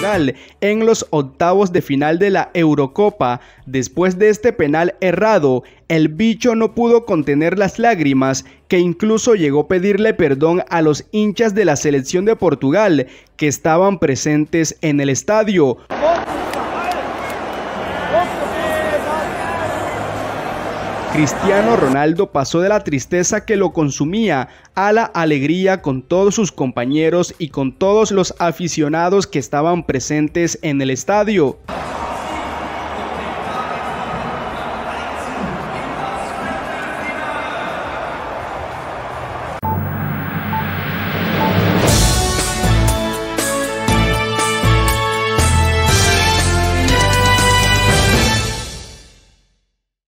Portugal en los octavos de final de la Eurocopa. Después de este penal errado, el bicho no pudo contener las lágrimas, que incluso llegó a pedirle perdón a los hinchas de la selección de Portugal que estaban presentes en el estadio. Cristiano Ronaldo pasó de la tristeza que lo consumía a la alegría con todos sus compañeros y con todos los aficionados que estaban presentes en el estadio.